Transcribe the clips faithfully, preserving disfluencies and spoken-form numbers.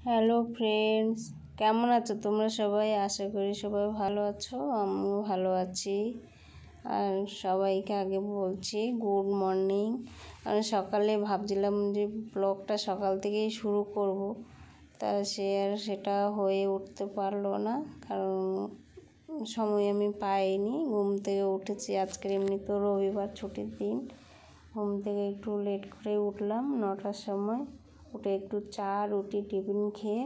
Hello friends, কেমন আছো তোমরা সবাই? আশা করি সবাই ভালো আছো, আমিও ভালো আছি। আর সবাইকে আগে বলছি গুড মর্নিং। আমি সকালে ভাবছিলাম যে ব্লগটা সকাল থেকেই শুরু করব, তা সে আর সেটা হয়ে উঠতে পারলো না, কারণ সময় আমি পাইনি। ঘুম থেকে উঠেছি, আজকের এমনি তো রবিবার ছুটির দিন। ঘুম থেকে একটু লেট করে উঠলাম, নটার সময় উঠে একটু চা রুটি টিফিন খেয়ে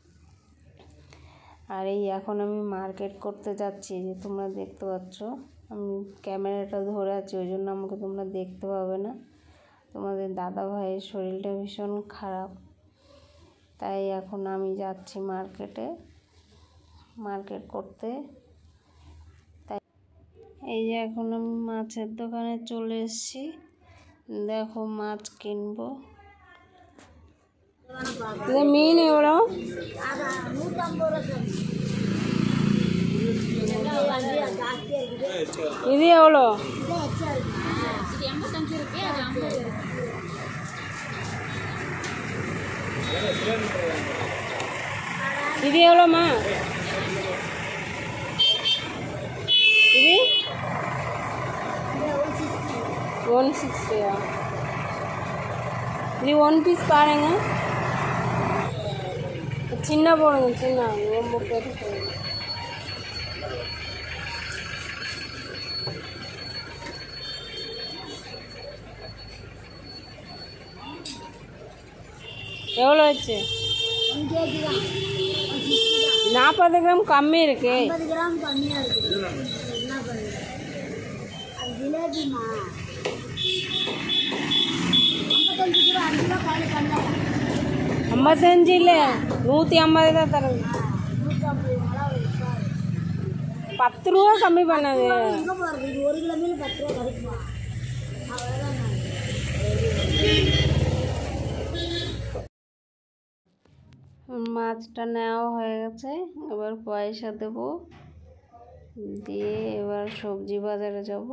আর এই এখন আমি মার্কেট করতে যাচ্ছি। যে তোমরা দেখতে পাচ্ছ আমি ক্যামেরাটা ধরে আছি, ওই জন্য আমাকে তোমরা দেখতে পাবে না। তোমাদের দাদা ভাইয়ের শরীরটা ভীষণ খারাপ, তাই এখন আমি যাচ্ছি মার্কেটে মার্কেট করতে। তাই এই যে এখন আমি মাছের দোকানে চলে এসেছি, দেখো মাছ কিনবো। ಇದು ಮೀನು ಎವಳು? ಇದು ಎವಳು? ಇದು ಎವಳಮ್ಮ? ఇది వన్ సిక్స్టీయా? ఇది వన్ పీస్ పాడేங்க, சின்ன போடுங்க, சின்ன ரொம்ப பெருசு. எவ்வளோ ஆச்சு? நாற்பது கிராம் கம்மி இருக்கு. கிராம் கம்மியா இருக்கு. என்ன பண்ணுங்க, அது ஜிலேபிமா ஐம்பத்தஞ்சு கிலோ அஞ்சு ரூபா காலி பண்ணலாம். ஐம்பத்தஞ்சு இல்லை, நூற்றி ஐம்பது தான் தருது. பத்து ரூபா கம்மி பண்ணாது. எங்கே போகிறது? இது ஒரு கிலோ மீன் பத்து ரூபா கிடைக்குமா? அவ்வளோதான். মাছটা নেওয়া হয়ে গেছে, এবার পয়সা দেব, দিয়ে এবার সবজি বাজারে যাব।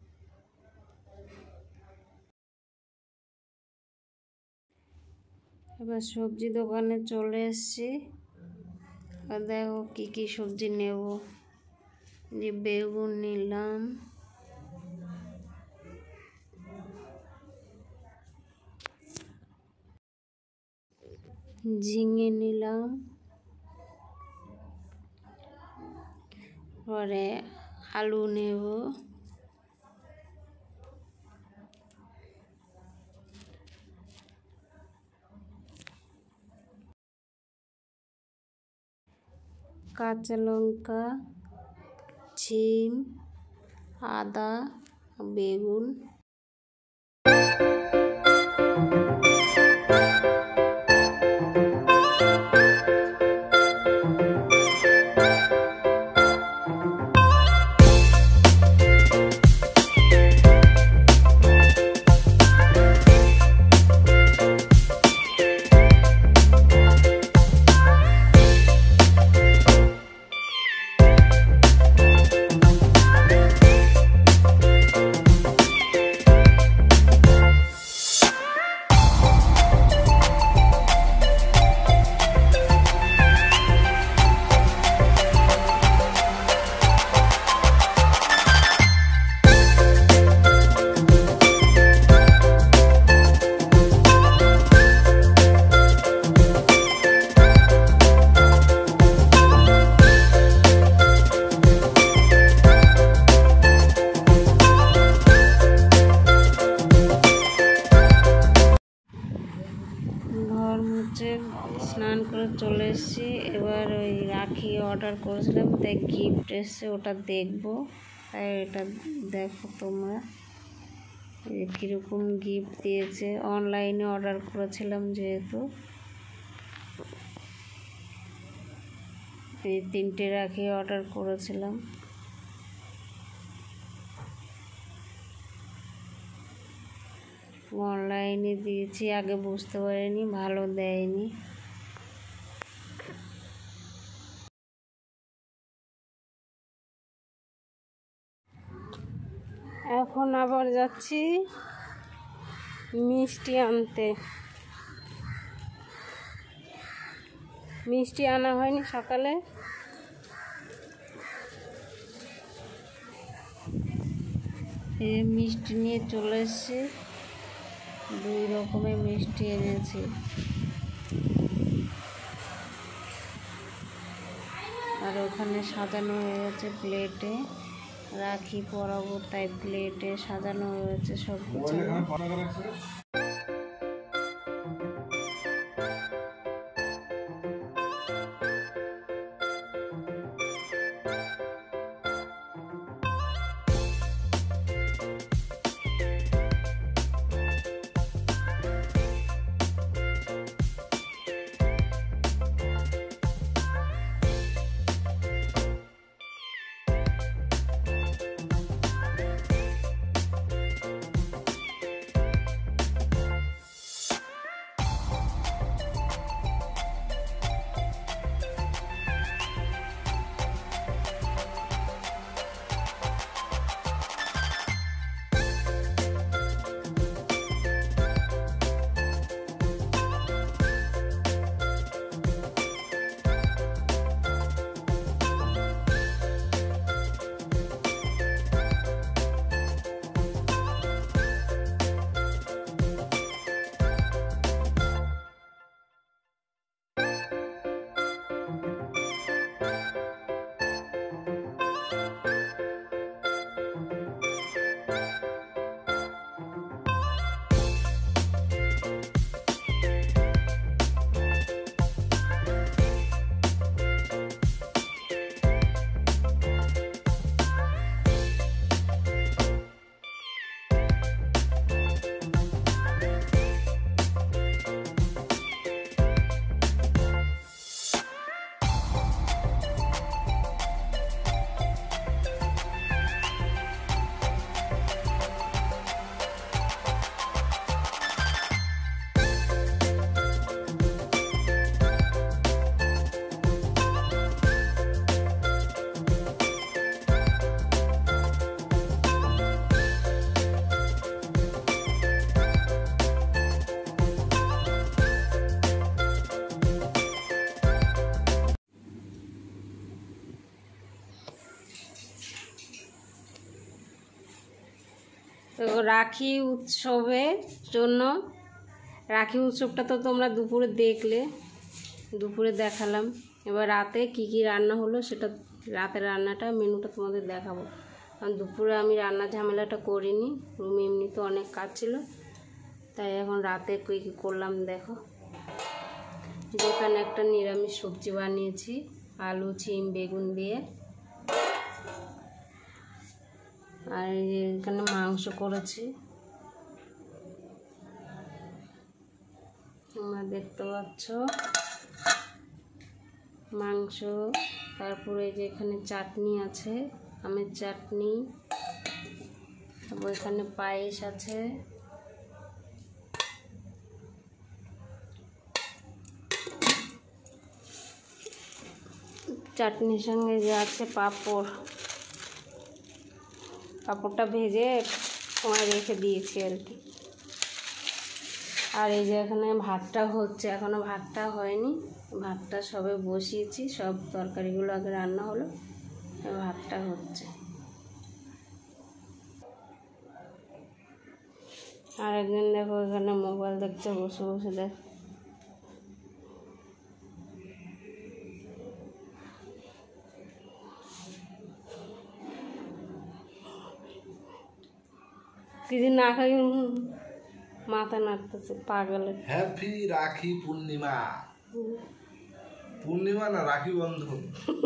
এবার সবজি দোকানে চলে এসেছি, আর দেখো কী কী সবজি নেব। যে বেগুন নিলাম, ঝিঙে নিলাম, পরে আলু নেব, কাঁচা লঙ্কা, শিম, আদা, বেগুন। ঘর মুছে স্নান করে চলে এসেছি। এবার ওই রাখি অর্ডার করেছিলাম, তাই গিফট এসছে, ওটা দেখবো। তাই এটা দেখো তোমরা কীরকম গিফট দিয়েছে। অনলাইনে অর্ডার করেছিলাম যেহেতু, এই তিনটে রাখি অর্ডার করেছিলাম। অনলাইনে দিয়েছি, আগে বুঝতে পারিনি, ভালো দেয়নি। এখন আবার যাচ্ছি মিষ্টি আনতে। মিষ্টি আনা হয়নি সকালে। এই মিষ্টি নিয়ে চলে এসেছি, দুই রকমের মিষ্টি এনেছি। আর ওখানে সাজানো হয়ে গেছে প্লেটে, রাখি পরাবো তাই প্লেটে সাজানো হয়েছে সব কিছু। তো রাখি উৎসবের জন্য, রাখি উৎসবটা তো তোমরা দুপুরে দেখলে, দুপুরে দেখালাম। এবার রাতে কি কি রান্না হলো সেটা, রাতের রান্নাটা মেনুটা তোমাদের দেখাবো। কারণ দুপুরে আমি রান্না ঝামেলাটা করিনি, রুমে এমনি তো অনেক কাজ ছিল, তাই এখন রাতে কী কী করলাম দেখো। যেখানে একটা নিরামিষ সবজি বানিয়েছি, আলু সিম বেগুন দিয়ে। আর এখানে মাংস করেছি, তোমরা দেখতে পাচ্ছ মাংস। তারপরে যে এখানে চাটনি আছে, আমের চাটনি। তারপর এখানে পায়েস আছে, চাটনির সঙ্গে যে আছে পাঁপড়, পাঁপড়টা ভেজে সময় রেখে দিয়েছি আর কি। আর এই যে এখানে ভাতটা হচ্ছে, এখনও ভাতটা হয়নি, ভাতটা সবে বসিয়েছি, সব তরকারিগুলো আগে রান্না হলো, ভাতটা হচ্ছে। আর একদিন দেখো এখানে মোবাইল দেখতে বসে বসে দেখ। কিছু না খাই মাথা নাড়তেছে পাগলের। হ্যাপি রাখি পূর্ণিমা। পূর্ণিমা না রাখি বন্ধন।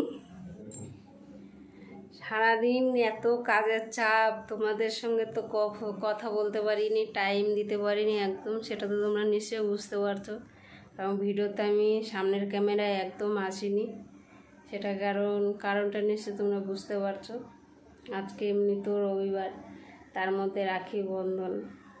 সারাদিন এত কাজের চাপ, তোমাদের সঙ্গে তো কথা বলতে পারিনি, টাইম দিতে পারিনি একদম, সেটা তো তোমরা নিশ্চয়ই বুঝতে পারছো। কারণ ভিডিওতে আমি সামনের ক্যামেরায় একদম আসিনি, সেটা কারণ কারণটা নিশ্চয়ই তোমরা বুঝতে পারছো। আজকে এমনি তো রবিবার, তার মধ্যে রাখি বন্ধন,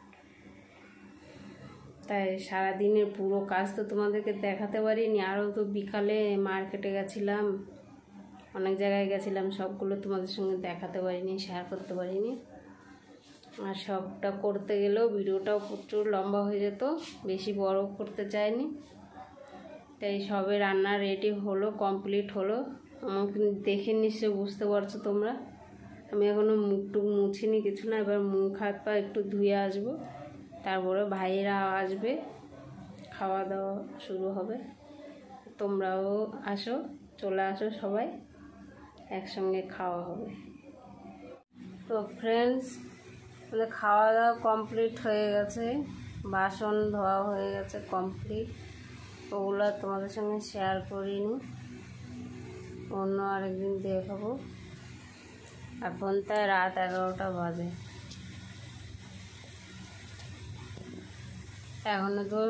তাই সারাদিনের পুরো কাজ তো তোমাদেরকে দেখাতে পারিনি। আরও তো বিকালে মার্কেটে গেছিলাম, অনেক জায়গায় গেছিলাম, সবগুলো তোমাদের সঙ্গে দেখাতে পারিনি, শেয়ার করতে পারিনি। আর সবটা করতে গেলেও ভিডিওটাও প্রচুর লম্বা হয়ে যেত, বেশি বড় করতে চাইনি। তাই সবে রান্না রেডি হলো, কমপ্লিট হলো। আমাকে দেখে নিশ্চয়ই বুঝতে পারছো তোমরা। আমি এখনও মুখ টুক মুছিনি, কিছু না। এবার মুখ হাত পা একটু ধুয়ে আসবো, তারপরে ভাইয়েরা আসবে, খাওয়া দাওয়া শুরু হবে। তোমরাও আসো, চলে আসো, সবাই একসঙ্গে খাওয়া হবে। তো ফ্রেন্ডস, মানে খাওয়া দাওয়া কমপ্লিট হয়ে গেছে, বাসন ধোয়া হয়ে গেছে কমপ্লিট। ওগুলো তোমাদের সঙ্গে শেয়ার করিনি, অন্য আরেকদিন দেখাবো। এখন তাই রাত এগারোটা বাজে, এখনো তো।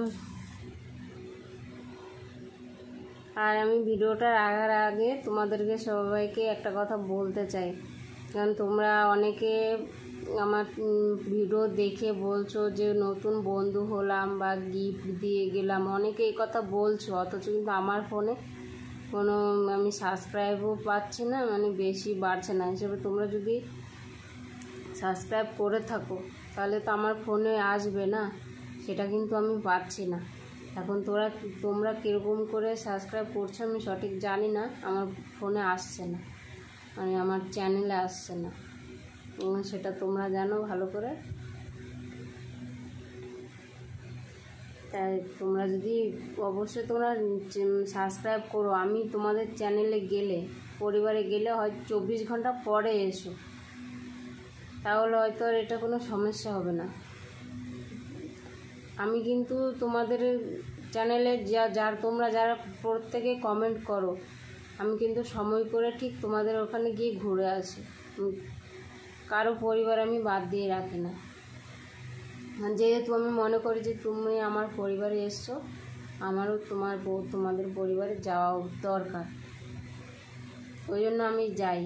আর আমি ভিডিওটা আগার আগে তোমাদেরকে সবাইকে একটা কথা বলতে চাই, কারণ তোমরা অনেকে আমার ভিডিও দেখে বলছো যে নতুন বন্ধু হলাম বা গিফট দিয়ে গেলাম, অনেকে এই কথা বলছো, অথচ কিন্তু আমার ফোনে কোনো আমি সাবস্ক্রাইবও পাচ্ছি না, মানে বেশি বাড়ছে না। হিসেবে তোমরা যদি সাবস্ক্রাইব করে থাকো তাহলে তো আমার ফোনে আসবে না, সেটা কিন্তু আমি পাচ্ছি না। এখন তোরা তোমরা কীরকম করে সাবস্ক্রাইব করছো আমি সঠিক জানি না, আমার ফোনে আসছে না, মানে আমার চ্যানেলে আসছে না, সেটা তোমরা জানো ভালো করে। তাই তোমরা যদি অবশ্যই তোমরা সাবস্ক্রাইব করো। আমি তোমাদের চ্যানেলে গেলে, পরিবারে গেলে হয়তো চব্বিশ ঘন্টা পরে এসো, তাহলে হয়তো আর এটা কোনো সমস্যা হবে না। আমি কিন্তু তোমাদের চ্যানেলে যা যার তোমরা যারা প্রত্যেকে কমেন্ট করো, আমি কিন্তু সময় করে ঠিক তোমাদের ওখানে গিয়ে ঘুরে আসি, কারো পরিবার আমি বাদ দিয়ে রাখি না। যেহেতু আমি মনে করি যে তুমি আমার পরিবারে এসছো, আমারও তোমার তোমাদের পরিবারে যাওয়া দরকার, ওই জন্য আমি যাই,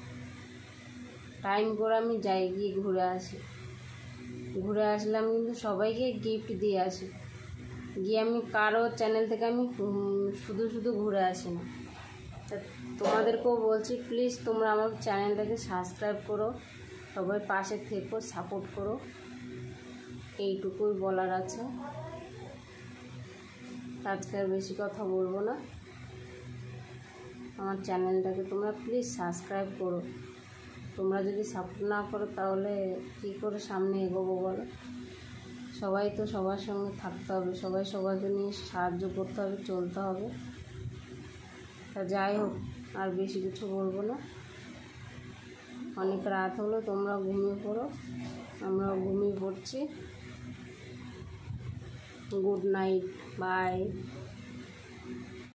টাইম করে আমি যাই, গিয়ে ঘুরে আসি। ঘুরে আসলে আমি কিন্তু সবাইকে গিফট দিয়ে আসি, গিয়ে আমি কারো চ্যানেল থেকে আমি শুধু শুধু ঘুরে আসি না। তা তোমাদেরকেও বলছি, প্লিজ তোমরা আমার চ্যানেলটাকে সাবস্ক্রাইব করো, সবাই পাশে থেকো, সাপোর্ট করো, এইটুকুই বলার আছে। আজকে আর বেশি কথা বলবো না, আমার চ্যানেলটাকে তোমরা প্লিজ সাবস্ক্রাইব করো। তোমরা যদি সাপোর্ট না করো তাহলে কী করে সামনে এগোবো বলো? সবাই তো সবার সঙ্গে থাকতে হবে, সবাই সবাইকে নিয়ে সাহায্য করতে হবে, চলতে হবে। তা যাই হোক, আর বেশি কিছু বলবো না, অনেক রাত হলো, তোমরা ঘুমিয়ে পড়ো, আমরাও ঘুমিয়ে পড়ছি। Good night, by.